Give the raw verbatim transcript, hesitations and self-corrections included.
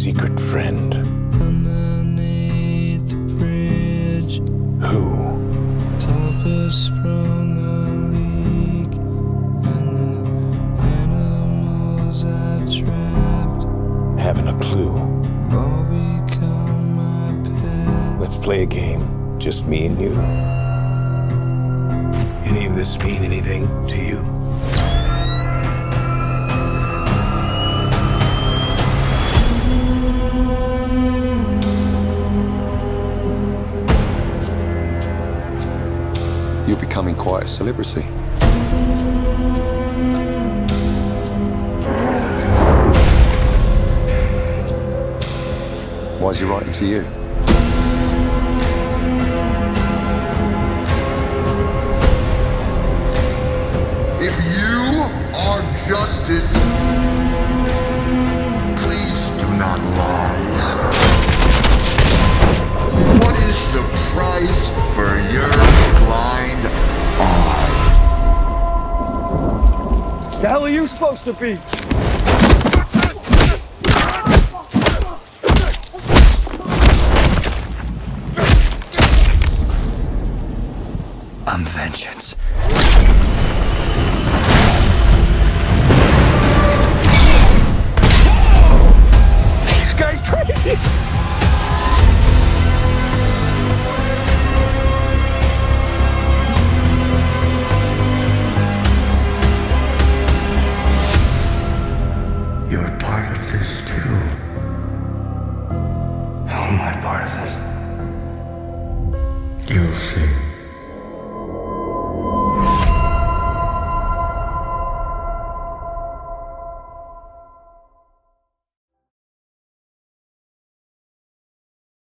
secret friend. Underneath the bridge, Who? Topper sprung a leak, and the animals I've trapped Haven't a clue. all become my pet. Let's play a game, just me and you. Any of this mean anything to you? You're becoming quite a celebrity. Why is he writing to you? If you are justice, please do not lie. What is the price for your blind eye? The hell are you supposed to be? I'm vengeance. This guy's crazy! You're part of this too. How am I part of it? You'll see.